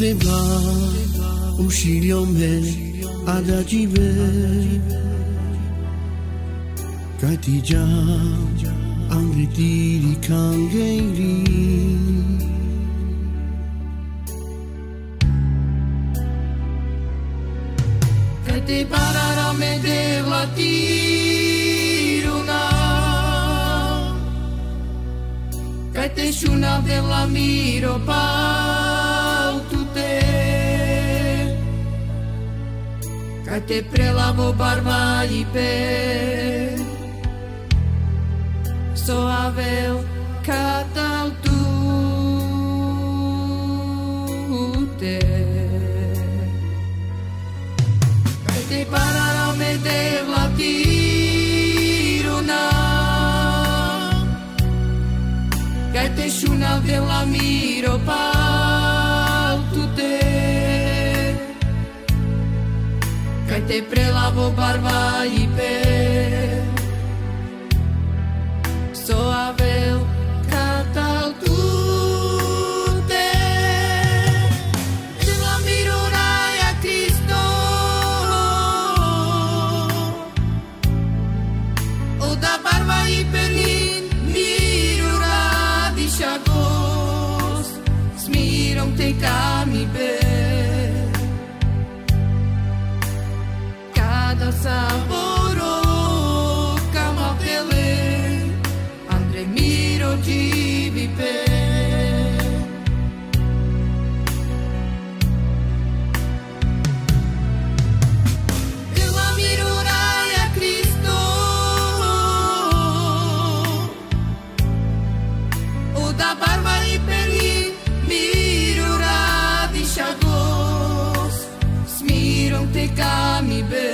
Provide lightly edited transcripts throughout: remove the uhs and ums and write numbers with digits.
Deva ushiliome adajive Katija angritiri kangeiri Kate parara me devlatiruna Kate shuna devlamiro pautute Kate prelavo barba i pe So avel catal tute Kate parara me devlatiruna Kate shuna devlamiro pautute Kate prelavo barba i pe So avel catal tute Devlamiro a Cristo O da barba i pelin mirura di chagos Smirom te cami be Cada saboro camapele Andre miro givi pe Devlamiro a Cristo O da barba i pelin mirura di chagos Smirom te cami be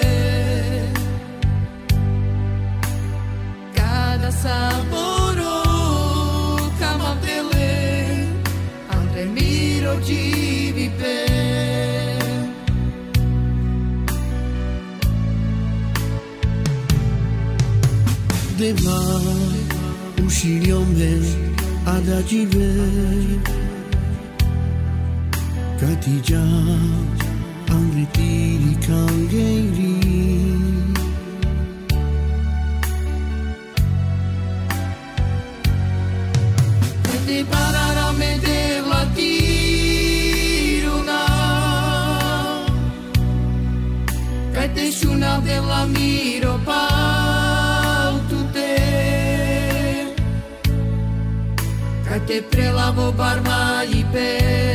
Cada saboro camapele Andre miro givi pe Deva ushiliome adajive Katija angritiri kangeiri Kate parara me devlatiruna Kate shuna devlamiro pautute Kate prelavo barba i pe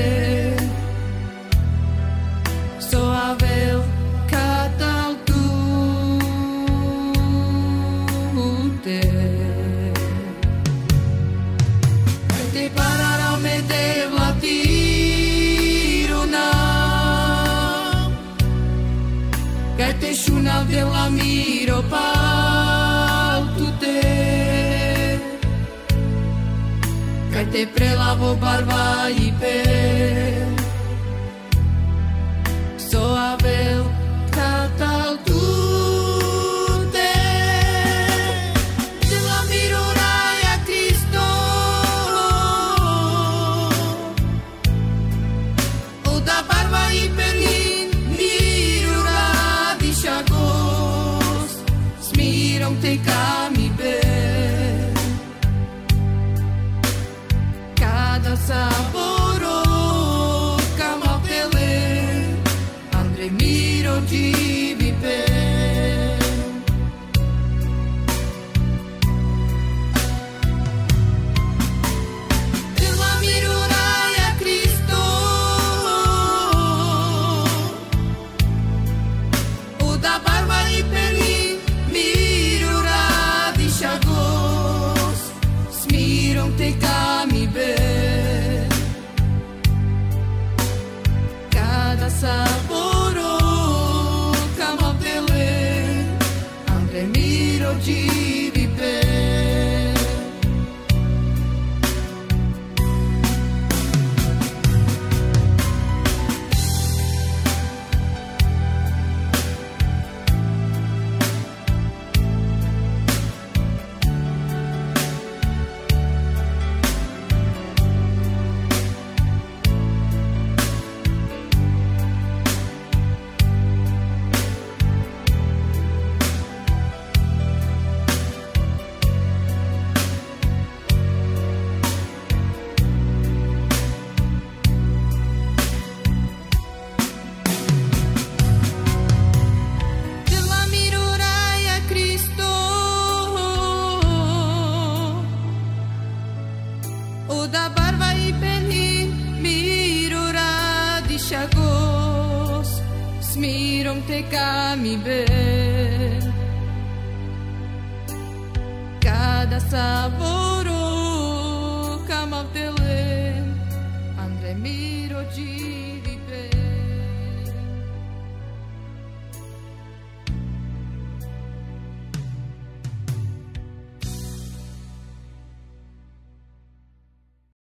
So avel catal tute Kate parara me devlatiruna Kate shuna devlamiro pautute Kate prelavo barba i pe So avel catal tute Devlamiro a Cristo O da barba i pelin mirura di chagos Smirom te cami be Cada saboro camapele Andre miro givi pe Devlamiro a Cristo O da barba i pelin mirura di chagos Smirom te cami be Cada saboro camapele Andre miro givi pe som te kami be cada sabor